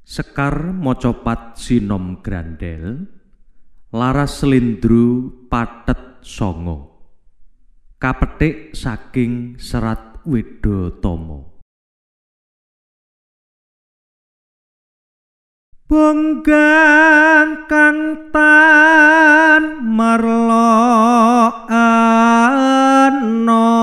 Sekar mocopat sinom grandel, laras slindru pathet songo, kapethik saking Serat Wedhatama. Bonggang kang tan marlokana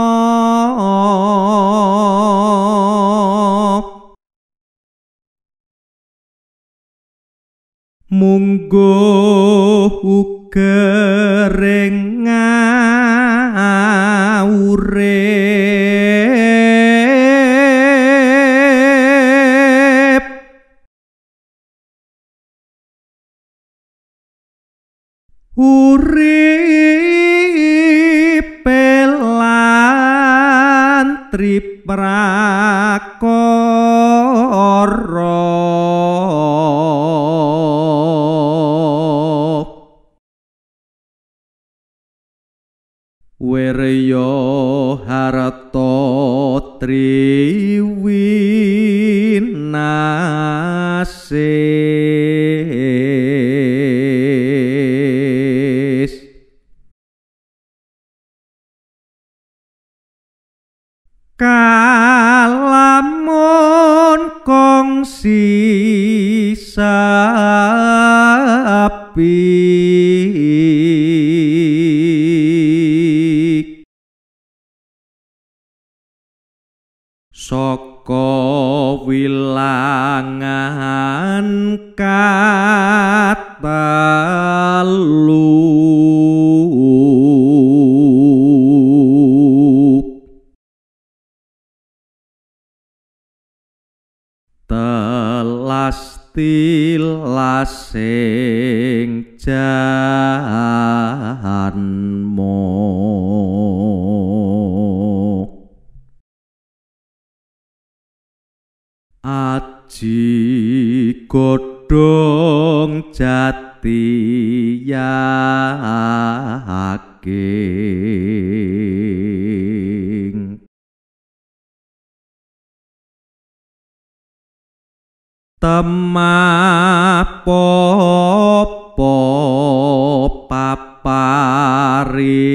mungguh ugering ngawurip uripe lan triprakara werya harta triwinasis kalamun kongsi sapi saka wilangan katalu telas tilasing janmo aji godhong jati yaking temapopo papari